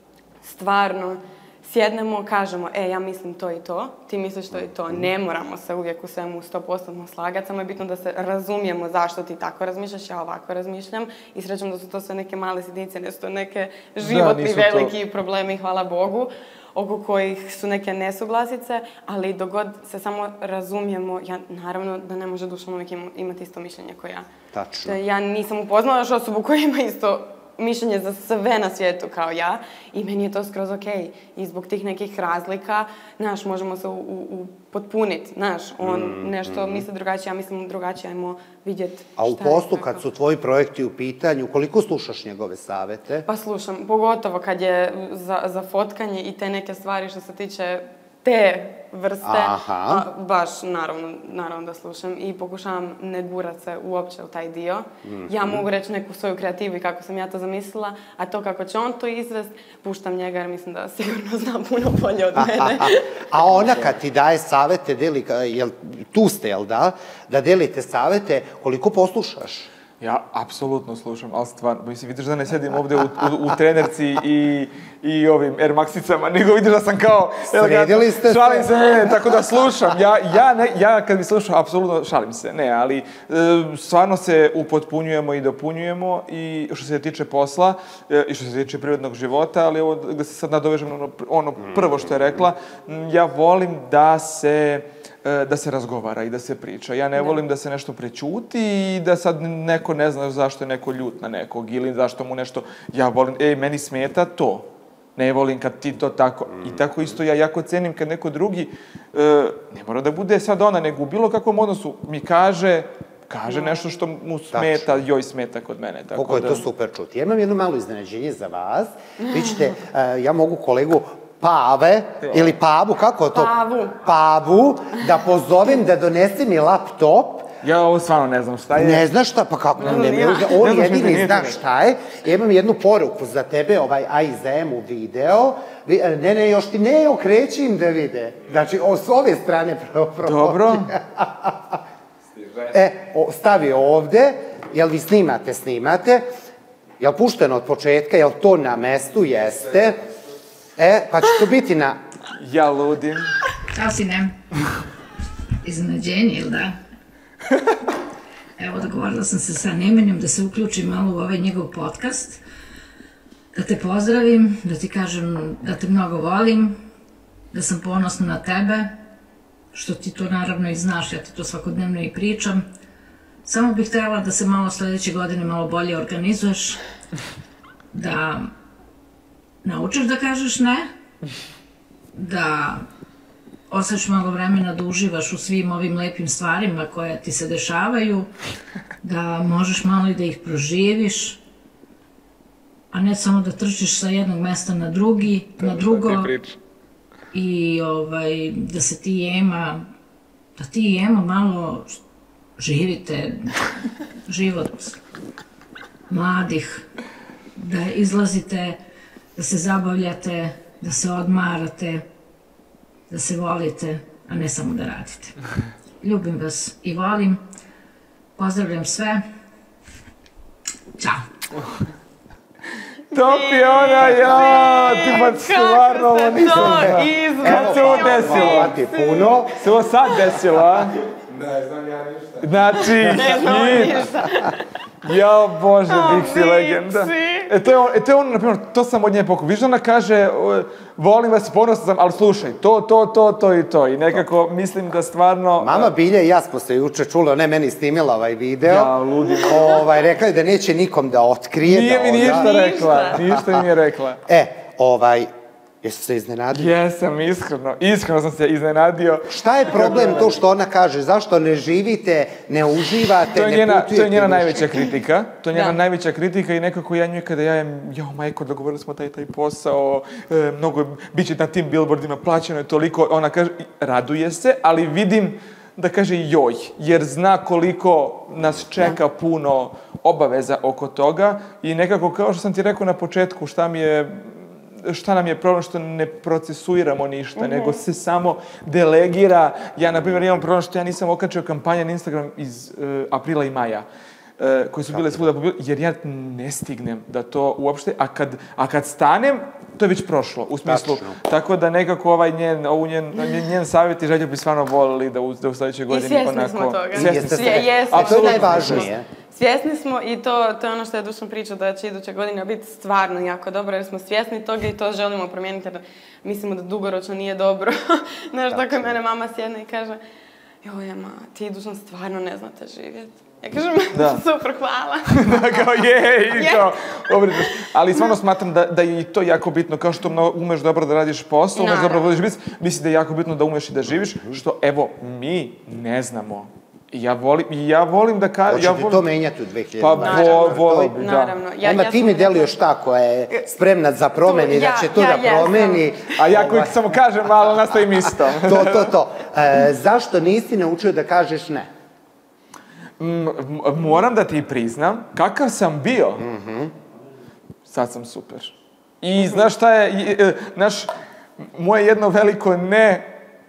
stvarno sjednemo, kažemo, e, ja mislim to i to, ti misliš to i to. Ne moramo se uvijek u svemu sto posto slagati, samo je bitno da se razumijemo zašto ti tako razmišljaš, ja ovako razmišljam i srećom da su to sve neke male sitnice, ne su to neke životni da, veliki to... problemi, hvala Bogu, oko kojih su neke nesuglasice, ali dogod se samo razumijemo, ja naravno da ne može Dušan uvijek imati isto mišljenje kao ja. Tačno. Ja nisam upoznala još osobu koja ima isto mišljenje za sve na svijetu kao ja i meni je to skroz okej. I zbog tih nekih razlika, znaš, možemo se upotpuniti, znaš, on mm, nešto mm. misli drugačije, ja mislim drugačije, ajmo vidjeti. A u poslu, kad su tvoji projekti u pitanju, koliko slušaš njegove savete? Pa slušam, pogotovo kad je za, za fotkanje i te neke stvari što se tiče te vrste, a, baš naravno, naravno da slušam i pokušavam ne gurat se uopće u taj dio. Mm-hmm. Ja mogu reći neku svoju kreativu i kako sam ja to zamislila, a to kako će on to izvest, puštam njega jer mislim da sigurno zna puno bolje od mene. A ona kad ti daje savete, deli, jel, tu ste, jel da, da delite savete, koliko poslušaš? Ja apsolutno slušam, ali stvarno, mislim, vidiš da ne sedim ovde u, u, u trenerci i, i ovim Air Maxicama, nego vidiš da sam kao... Sredili ste se? Šalim se, ne, ne, tako da slušam. Ja, ja, ne, ja kad bi slušao, apsolutno šalim se, ne, ali e, stvarno se upotpunjujemo i dopunjujemo i što se tiče posla e, i što se tiče privatnog života, ali ovo da se sad nadovežem ono, ono prvo što je rekla, ja volim da se... da se razgovara i da se priča. Ja ne da. volim da se nešto prećuti i da sad neko ne zna zašto je neko ljut na nekog ili zašto mu nešto... Ja volim, ej, meni smeta to. Ne volim kad ti to tako... Mm. I tako isto ja jako cenim kad neko drugi, e, ne mora da bude sad ona, nego u bilo kakvom odnosu mi kaže... kaže no. nešto što mu smeta, Tačno. joj smeta kod mene. Tako Koliko je da... to super čuti. Ja imam jedno malo iznenađenje za vas. Vi ćete, uh, ja mogu kolegu Pave, ili Pavu, kako to? Pavu. Pavu, da pozovem da donese mi laptop. Ja ovo stvarno ne znam šta je. Ne znaš šta, pa kako? Ne, ne, ne, on ne jedini zna šta je. Ja imam jednu poruku za tebe, ovaj A iz M u video. Ne, ne, još ti ne okreći im da vide. Znači, s ove strane prvo. Dobro. E, stavi ovde. Jel vi snimate, snimate. Jel pušteno od početka, jel to na mestu? Jeste. E, pa će to biti na... Ja ludim. Ćao, sine. Iznenađenje, ili da? Evo, dogovorila sam se sa Nemanjom da se uključim malo u ovaj njegov podcast. Da te pozdravim, da ti kažem da te mnogo volim, da sam ponosna na tebe, što ti to naravno i znaš, ja ti to svakodnevno i pričam. Samo bih trebala da se malo sledeće godine malo bolje organizuješ, da... naučiš da kažeš ne, da ostaviš malo vremena da uživaš u svim ovim lepim stvarima koje ti se dešavaju, da možeš malo i da ih proživiš, a ne samo da trčiš sa jednog mesta na drugi, na drugo, i ovaj, da se ti i Ema, da ti i Ema malo živite život mladih, da izlazite, da se zabavljate, da se odmarate, da se volite, a ne samo da radite. Ljubim vas i volim. Pozdravljam sve. Ćao. Topi ona, ja, ti pa stvarno ovo nisam da. Kad se ovo desilo? Hvala ti puno. Se ovo sad desilo, a? Ne znam ja ništa. Znači, ne znam ništa. Jao Bože, Bixi legenda. E to je on, e, to je on, na primjer, to sam od nje pokup. Viš ona kaže, volim vas, ponosna sam, ali slušaj, to, to, to, to i to. I nekako mislim da stvarno... Mama Bilja i ja smo se juče čuli, ona je meni snimila ovaj video. Ja, ludim. Ovaj, rekla je da neće nikom da otkrije. Nije da mi ništa rekla, ništa mi nije rekla. E, ovaj... Jesi se iznenadio? Jesam, iskreno. Iskreno sam se iznenadio. Šta je problem to što ona kaže? Zašto ne živite, ne uživate, to je ne njena, putujete? To je njena najveća kritika. To je njena da. najveća kritika i nekako ja njoj kada ja jem, jo majko, dogovorili smo taj taj posao, e, mnogo, bit će na tim billboardima, plaćeno je toliko. Ona kaže, raduje se, ali vidim da kaže joj, jer zna koliko nas čeka puno obaveza oko toga i nekako kao što sam ti rekao na početku, šta mi je šta nam je problem što ne procesuiramo ništa, nego se samo delegira. Ja, na primjer, imam problem što ja nisam okačio kampanje na Instagram iz uh, aprila i maja, uh, koje su bile svuda pobile, jer ja ne stignem da to uopšte, a kad, a kad stanem, to je već prošlo, u smislu. Tačno. Tako da nekako ovaj njen, ovu njen, njen, njen savjet i želja bi stvarno volili da u, da u sledećoj godini svjesni onako... smo toga. Svjesni smo. Svje- jesmo. A to je Apsolutno. najvažnije. Svjesni smo i to, to je ono što je Dušan pričao da će iduća godina biti stvarno jako dobro jer smo svjesni toga i to želimo promijeniti jer mislimo da dugoročno nije dobro. Znaš, tako je mene mama sjedne i kaže joj, ma, ti Dušan stvarno ne znate živjeti. Ja kažem, Da. super, hvala. Da, kao je, i kao, dobro, ali stvarno smatram da, da je i to jako bitno, kao što mno, umeš dobro da radiš posao, umeš dobro da vodiš biznis, mislim da je jako bitno da umeš i da živiš, što, evo, mi ne znamo. I ja volim, i ja volim da kažem... Hoćete ja volim... to menjati u dve hiljade Pa dvadeset? vo, volao bi, da. Naravno. Ja, Onda ja ti sam- mi deluješ ta koja je spremna za promeni, Tu, da ja- će to ja da jesam. promeni. A ja koji Ovaj, samo kažem, malo nastavim isto. To, to, to. E, zašto nisi naučio da kažeš ne? M- m- moram da ti priznam, kakav sam bio, sad sam super. I znaš šta je, i, e, znaš, moje jedno veliko ne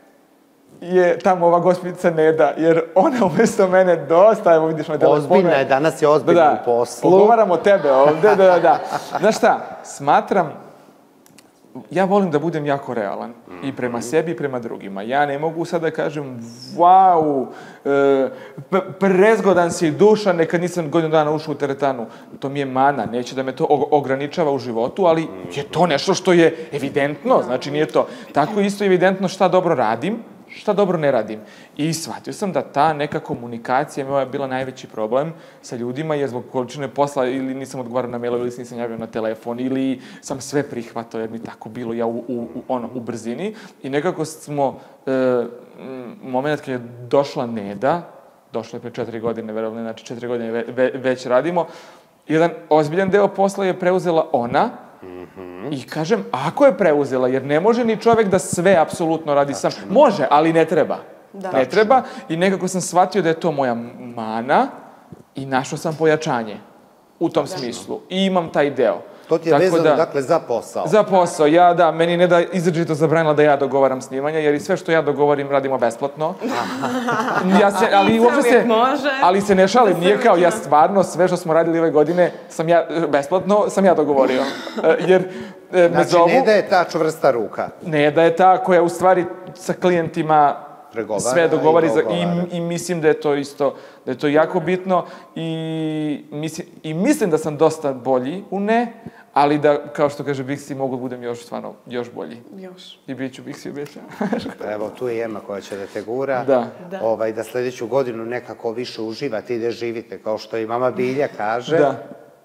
je tamo ova gospođica Neda, jer ona umjesto mene dosta, evo vidiš me telefone. Ozbiljna je, danas je ozbiljna Da, u poslu. Pogovaramo tebe ovde, da, da, da. Znaš šta, smatram, ja volim da budem jako realan. I prema sebi i prema drugima. Ja ne mogu sad da kažem, vau, e, prezgodan si Dušan, nekad nisam godinu dana ušao u teretanu. To mi je mana, neće da me to o- ograničava u životu, ali je to nešto što je evidentno, znači nije to. Tako isto je evidentno šta dobro radim, šta dobro ne radim. I shvatio sam da ta neka komunikacija mi je bila najveći problem sa ljudima, jer zbog količine posla ili nisam odgovarao na mailove, ili se nisam javio na telefon, ili sam sve prihvatao, jer mi tako bilo, ja u, u, u, ono, u brzini. I nekako smo, e, m, moment kad je došla Neda, došla je pre četiri godine, verovatno, znači četiri godine ve, ve, već radimo, jedan ozbiljan deo posla je preuzela ona. I kažem, ako je preuzela, jer ne može ni čovek da sve apsolutno radi sam. Može, ali ne treba. Da. Ne treba. I nekako sam shvatio da je to moja mana i našao sam pojačanje u tom smislu. I imam taj deo. To ti je Tako vezano, da- dakle, za posao. Za posao, ja da, meni ne da izričito zabranila da ja dogovaram snimanja, jer i sve što ja dogovorim radimo besplatno. Ja se, ali uopšte se, uvijek može. ali se ne šalim, nije kao ja Sve stvarno sve što smo radili ove godine sam ja besplatno sam ja dogovorio. E, Jer e, me Znači, zovu, Neda je ta čvrsta ruka. Neda je ta koja u stvari sa klijentima Pregovara sve dogovori i za, dogovara. i, i mislim da je to isto, da je to jako bitno i mislim, i mislim da sam dosta bolji u ne, ali da, kao što kaže Bixi, mogu da budem još stvarno, još bolji. Još. I bit ću Bixi obećao. Evo, tu je Ema koja će da te gura. Da. Da. Ovaj, da sledeću godinu nekako više uživate i da živite, kao što i mama Bilja kaže. Da.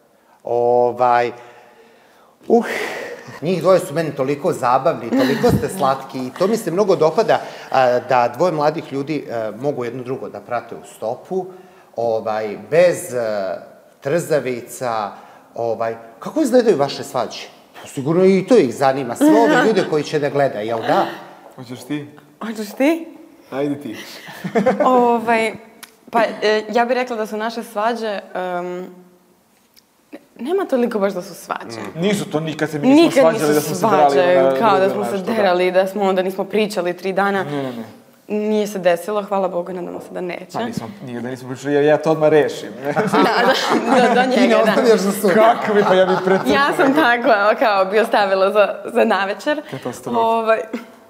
Ovaj, uh, njih dvoje su meni toliko zabavni, toliko ste slatki i to mi se mnogo dopada a, da dvoje mladih ljudi a, mogu jedno drugo da prate u stopu, ovaj, bez a, trzavica, ovaj, kako izgledaju vaše svađe? Sigurno i to ih zanima, sve ove ljude koji će da gledaju, jel da? Hoćeš ti? Hoćeš ti? Ajde ti. ovaj, pa, e, ja bih rekla da su naše svađe... Um, nema toliko baš da su svađe. Nisu to nikad se mi nismo Nikad svađali da nisu smo se drali. svađe, na kao da drugo smo se nešto, da. derali, da smo onda nismo pričali tri dana. Ne, ne, ne. Nije se desilo, hvala Bogu, nadamo se da neće. Pa nismo, nije da nismo pričali, jer ja to odmah rešim. Da, da, do, do Ti ne njega, da. ostavljaš za sutra. Kako bi, pa ja bi precrpao. Ja sam tako, kao, bi ostavila za, za navečer. Katastrofa. Ovaj,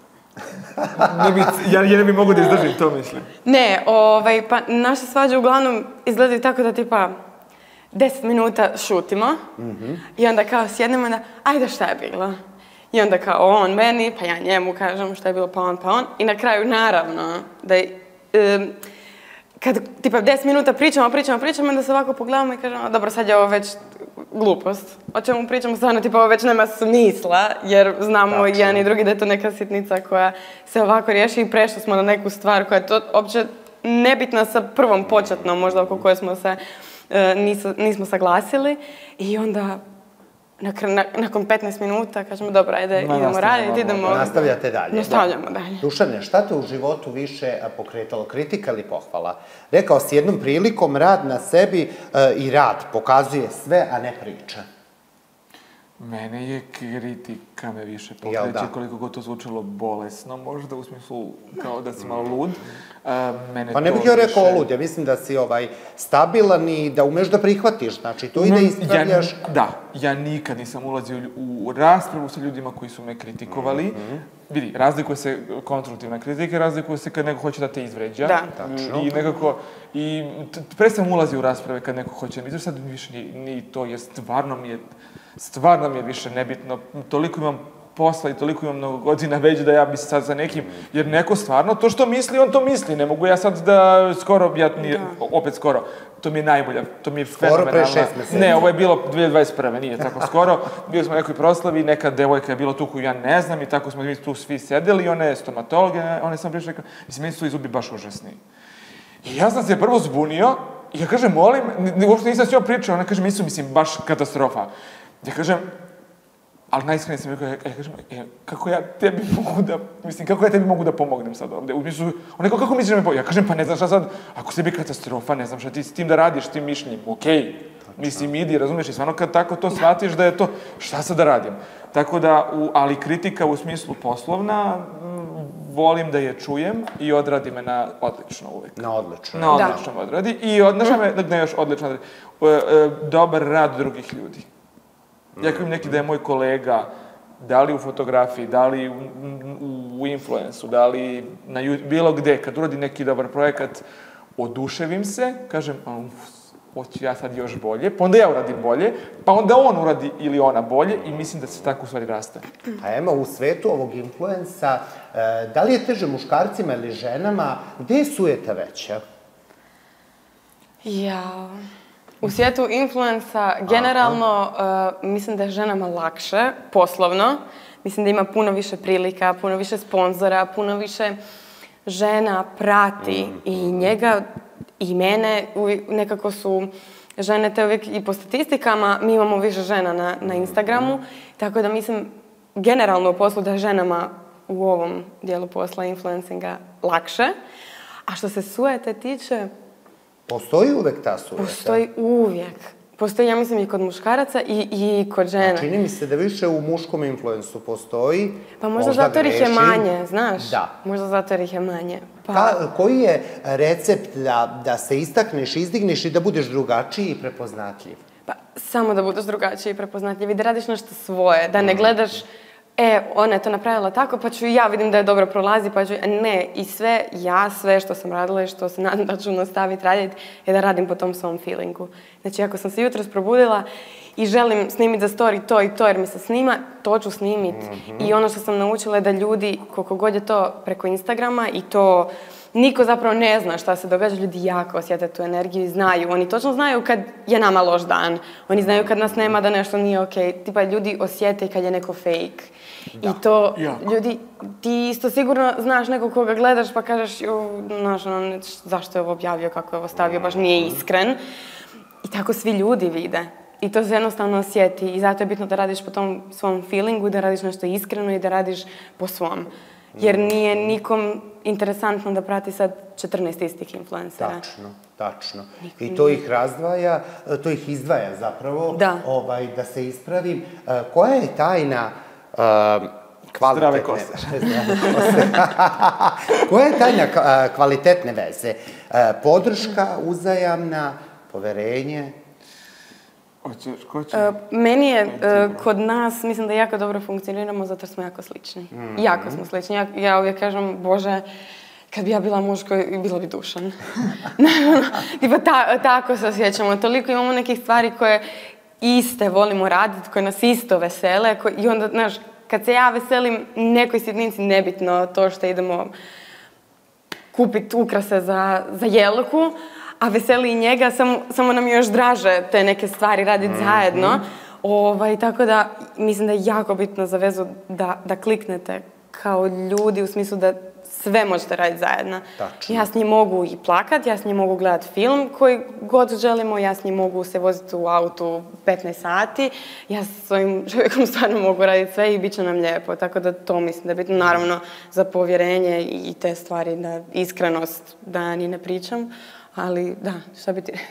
Ne bi, ja, ja ne bi mogu da izdržim, to mislim. ne, ovaj, pa naše svađe uglavnom izgledaju tako da tipa deset minuta šutimo i onda kao sjednemo i da, ajde šta je bilo? I onda kao on meni, pa ja njemu kažem šta je bilo, pa on, pa on. I na kraju naravno da je, um, kad tipa deset minuta pričamo, pričamo, pričamo, onda se ovako pogledamo i kažemo, dobro, sad je ovo već glupost. O čemu pričamo stvarno, tipa ovo već nema smisla, jer znamo Tačno. jedan i drugi da je to neka sitnica koja se ovako riješi i prešli smo na neku stvar koja je to uopće nebitna sa prvom početnom, možda oko koje smo se e, nisu, nismo saglasili. I onda nakon, na, nakon petnaest minuta kažemo, dobro, ajde, Ma, idemo nastavljamo raditi, normalno. idemo... Nastavljate dalje. Nastavljamo dalje. Dušane, šta te u životu više a, pokretalo, kritika ili pohvala? Rekao si jednom prilikom, rad na sebi e, i rad pokazuje sve, a ne priča. Mene je kritika me više Jel pokreće, da? koliko god to zvučalo bolesno, možda u smislu kao da si malo lud. A, mene Pa ne to bih joj rekao više- olud, ja mislim da si ovaj, stabilan i da umeš da prihvatiš, znači to i da ispravljaš. Ja, da, ja nikad nisam ulazio u raspravu sa ljudima koji su me kritikovali. Mhm. Vidi, razlikuje se konstruktivna kritika, razlikuje se kad neko hoće da te izvređa. Da. Tačno. I nekako, i t- pre sam ulazio u rasprave kad neko hoće da me izvređa, sad mi više ni, ni to, jer stvarno mi je, stvarno mi je više nebitno. Toliko imam posla i toliko imam mnogo godina već da ja bi se sad za nekim, jer neko stvarno to što misli, on to misli. Ne mogu ja sad da skoro, ja nije, opet skoro, to mi je najbolja, to mi je Skoro pre fenomenalna. šest meseci. Ne, ovo je bilo dve hiljade dvadeset prve, nije tako skoro. Bili smo u nekoj proslavi, neka devojka je bila tu koju ja ne znam i tako smo mi tu svi sedeli i ona je stomatolog, ona je sam prišla i rekla, mislim, meni su i zubi baš užasni. I ja sam se prvo zbunio i ja kažem, molim, ni- uopšte nisam s njom pričao, ona kaže, mi su, mislim, baš katastrofa. Ja kažem, ali najiskrenije sam rekao, ja, ja kažem, e, kako ja tebi mogu da, mislim, kako ja tebi mogu da pomognem sad ovde? U smislu, ona kao, kako misliš da me pomognem? Ja kažem, pa ne znam šta sad, ako sebi katastrofa, ne znam šta ti s tim da radiš, s tim mišljenjem, okej, mislim, idi, razumiješ, i stvarno kad tako to shvatiš da je to, šta sad da radim? Tako da, u, ali kritika u smislu poslovna, m, volim da je čujem i odradi me na odlično uvek. Na odlično. Na odlično me odradi i odnaša me, ne još odlično odradi, e, e, dobar rad drugih ljudi. Ja kao im neki da je moj kolega, da li u fotografiji, da li u, u, u influensu, da li na ju- bilo gde, kad uradi neki dobar projekat, oduševim se, kažem, a, uf, hoću ja sad još bolje, pa onda ja uradim bolje, pa onda on uradi ili ona bolje i mislim da se tako u stvari raste. A Ema, u svetu ovog influensa, e, da li je teže muškarcima ili ženama, gde je sujeta veća? Ja, u svijetu influensa generalno uh, mislim da je ženama lakše, poslovno. Mislim da ima puno više prilika, puno više sponzora, puno više žena prati i njega i mene. Uvijek, nekako su žene te uvijek i po statistikama, mi imamo više žena na, na Instagramu, tako da mislim generalno u poslu da je ženama u ovom dijelu posla influencinga lakše. A što se sujete tiče, Postoji uvek ta sujeta? postoji uvijek. Postoji, ja mislim, i kod muškaraca i, i kod žena. Čini mi se da više u muškom influensu postoji. Pa možda zato jer ih je grešim. manje, znaš? Da. Možda zato jer ih je manje. Pa, Ka, koji je recept da, da se istakneš, izdigneš i da budeš drugačiji i prepoznatljiv? pa samo da budeš drugačiji i prepoznatljiv i da radiš nešto svoje, da ne gledaš e, ona je to napravila tako, pa ću i ja vidim da je dobro prolazi, pa ću... Ne, i sve, ja sve što sam radila i što se nadam da ću nastaviti raditi, je da radim po tom svom feelingu. Znači, ako sam se jutros probudila i želim snimiti za story to i to jer mi se snima, to ću snimiti. Mm-hmm. I ono što sam naučila je da ljudi, koliko god je to preko Instagrama i to... Niko zapravo ne zna šta se događa, ljudi jako osjete tu energiju i znaju. Oni točno znaju kad je nama loš dan. Oni znaju kad nas nema da nešto nije okej. Okay. Tipa ljudi osjete i kad je neko fake. Da. I to, jako. Ljudi, ti isto sigurno znaš nekog koga gledaš pa kažeš, jo, znaš, ono, zašto je ovo objavio, kako je ovo stavio, baš nije iskren. I tako svi ljudi vide. I to se jednostavno osjeti. I zato je bitno da radiš po tom svom feelingu, da radiš nešto iskreno i da radiš po svom. Jer nije nikom interesantno da prati sad četrnaest istih influencera. Tačno, tačno. I to ih razdvaja, to ih izdvaja zapravo, da, ovaj, da se ispravim. Koja je tajna uh, kvalitetne... Zdrave kose. Zdrave kose. Koja je tajna kvalitetne veze? Podrška, uzajamna, poverenje... Hoćeš, ko će? Uh, meni je, uh, kod nas, mislim da jako dobro funkcioniramo zato jer smo jako slični. Mm-hmm. Jako smo slični. Ja, ja uvijek kažem, Bože, kad bi ja bila muško, bila bi Dušan. Tipa, ta, tako se osjećamo. Toliko imamo nekih stvari koje iste volimo raditi, koje nas isto vesele. Koje, I onda, znaš, kad se ja veselim nekoj sitnici, nebitno to što idemo kupiti ukrase za, za jelku, a veseli i njega, samo, samo nam još draže te neke stvari raditi mm-hmm. zajedno. Ovaj, tako da, mislim da je jako bitno za vezu da, da kliknete kao ljudi u smislu da sve možete raditi zajedno. Tačno. Ja s njim mogu i plakat, ja s njim mogu gledati film koji god želimo, ja s njim mogu se voziti u autu petnaest sati, ja s ovim čovjekom stvarno mogu raditi sve i bit će nam lijepo. Tako da to mislim da je bitno, naravno, za povjerenje i te stvari, da iskrenost, da ni ne pričam. Ali, da, šta bi ti rekao?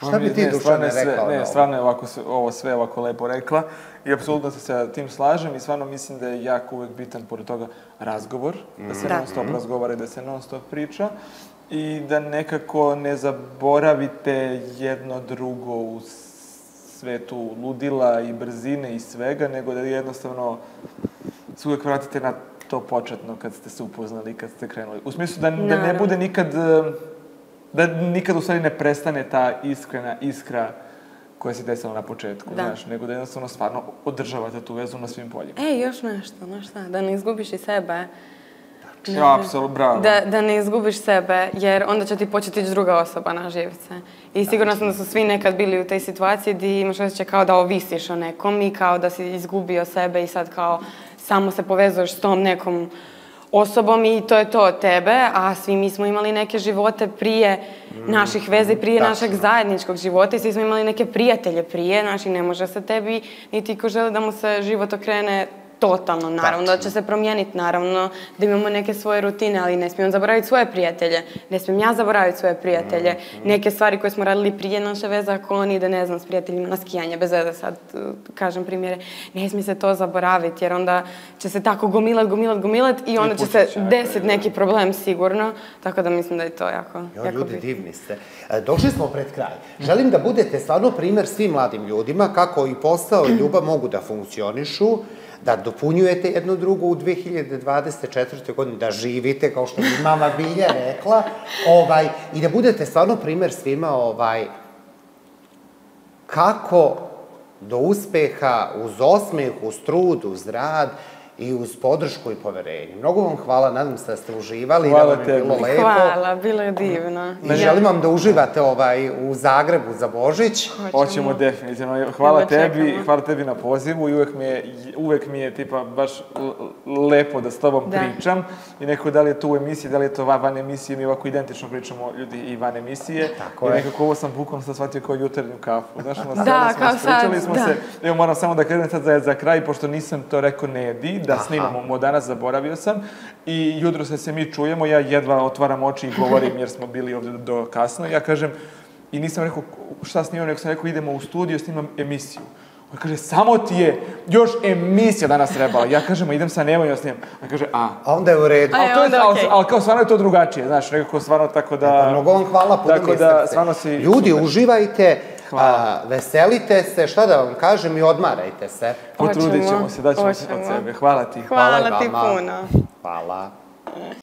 Šta bi ti, Dušane, rekao? Ne, stvarno je ovako, ovo sve ovako lepo rekla i apsolutno se sa tim slažem i stvarno mislim da je jako uvek bitan, pored toga, razgovor, da se non stop razgovara i da se non stop priča i da nekako ne zaboravite jedno drugo u svetu ludila i brzine i svega, nego da jednostavno se uvek vratite na to početno kad ste se upoznali, kad ste krenuli. U smislu da, da ne bude nikad, da nikad u stvari ne prestane ta iskrena iskra koja se desila na početku, da. Znaš, nego da jednostavno stvarno održavate tu vezu na svim poljima. E, još nešto, znaš šta, da ne izgubiš i sebe. Ja, apsolutno, bravo. Da, da ne izgubiš sebe, jer onda će ti početi ići druga osoba na živce. I sigurno sam da su svi nekad bili u tej situaciji gdje imaš osjećaj kao da ovisiš o nekom i kao da si izgubio sebe i sad kao samo se povezuješ s tom nekom osobom i to je to od tebe, a svi mi smo imali neke živote prije naših veze, prije Tačno. našeg zajedničkog života i svi smo imali neke prijatelje prije, znači ne može se tebi, niti ko želi da mu se život okrene totalno, naravno da će se promijeniti, naravno da imamo neke svoje rutine, ali ne smijem zaboraviti svoje prijatelje, ne smijem ja zaboraviti svoje prijatelje, neke stvari koje smo radili prije naše veze, ako on ide, ne znam, s prijateljima na skijanje, bez veze sad kažem primjere, ne smije se to zaboraviti, jer onda će se tako gomilat, gomilat, gomilat i onda će se desiti neki problem sigurno, tako da mislim da je to jako, Jo, jako ljudi, bitno. divni ste. E, Došli smo pred kraj. Želim da budete stvarno primjer svim mladim ljudima kako i posao i ljubav mogu da funkcionišu, da dopunjujete jedno drugo u dve hiljade dvadeset četvrtoj godini, da živite, kao što bi mama Bilja rekla, ovaj, i da budete stvarno primjer svima ovaj, kako do uspeha, uz osmeh, uz trud, uz rad i uz podršku i poverenje. Mnogo vam hvala, nadam se da ste uživali, hvala da vam je bilo tebi. lepo. Hvala, bilo je divno. I želim vam da uživate ovaj, u Zagrebu za Božić. Hoćemo definitivno. Hvala Evo, tebi, čekamo. hvala tebi na pozivu i uvek mi je, uvek mi je tipa baš l- lepo da s tobom Da. pričam i neko da li je to u emisiji, da li je to va- van emisije, mi ovako identično pričamo ljudi i van emisije. Tako I je. nekako ovo sam bukvalno sad shvatio kao jutarnju kafu. Znaš, ono, Da, sjeli smo, kao sad, ispričali smo da. se. Evo, moram samo da krenem sad za, za kraj, pošto nisam to rekao Nedi, da Aha. snimamo mo danas, zaboravio sam. I jutro se se mi čujemo, ja jedva otvaram oči i govorim jer smo bili ovdje do kasno. Ja kažem, i nisam rekao šta snimam, nego sam rekao idemo u studio, snimam emisiju. On kaže, samo ti je još emisija danas trebala. Ja kažem, a idem sa Nemanjom snimam. On kaže, a. A onda je u redu. A Ali, to je, onda ali, okej. ali kao stvarno je to drugačije, znaš, nekako stvarno tako da... Pa mnogo vam hvala, puno mi Tako je da, srce. stvarno si... Ljudi, super. uživajte, Hvala. a, veselite se, šta da vam kažem, i odmarajte se. Potrudit ćemo Hoćemo, se, daćemo se od hoćemo. sebe. Hvala ti. Hvala i ti vama. puno. Hvala.